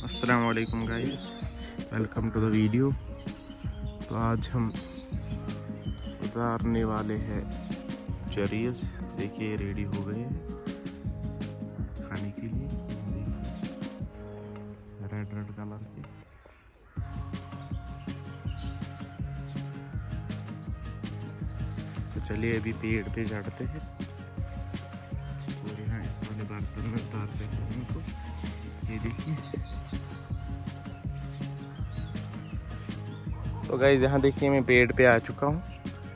अस्सलाम वालेकुम guys, welcome to the video. तो आज हम उतारने वाले हैं चेरीज। देखिए रेडी हो गए हैं खाने के लिए, रेड रेड कलर के। तो चलिए अभी पेड़ पे चढ़ते हैं और यहाँ इस वाले बर्तन में उतारते हैं उनको। ये देखिए। तो गाइस यहाँ देखिए मैं पेड़ पे आ चुका हूँ।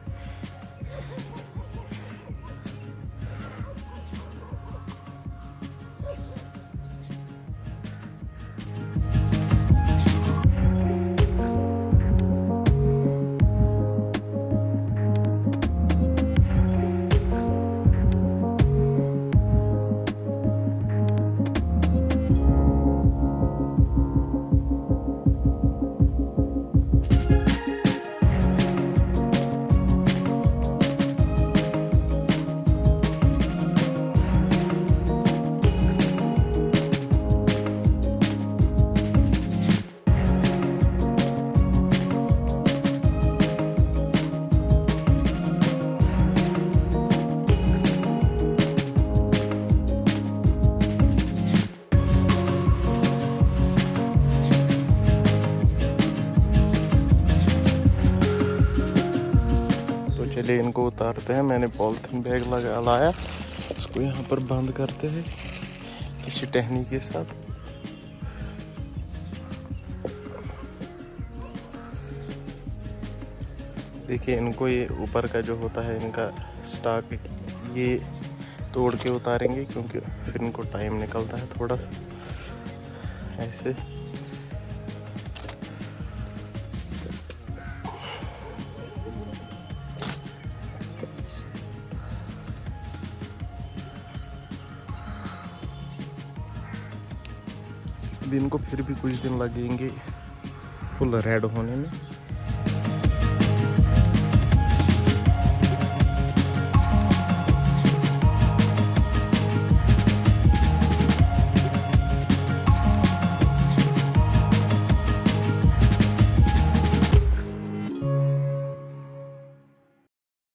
चलिए इनको उतारते हैं। मैंने पॉलिथीन बैग लाया, इसको यहाँ पर बंद करते हैं किसी टहनी के साथ। देखिए इनको ये ऊपर का जो होता है इनका स्टॉक, ये तोड़ के उतारेंगे क्योंकि फिर इनको टाइम निकलता है थोड़ा सा ऐसे। अभी इनको फिर भी कुछ दिन लगेंगे फुल रेड होने में।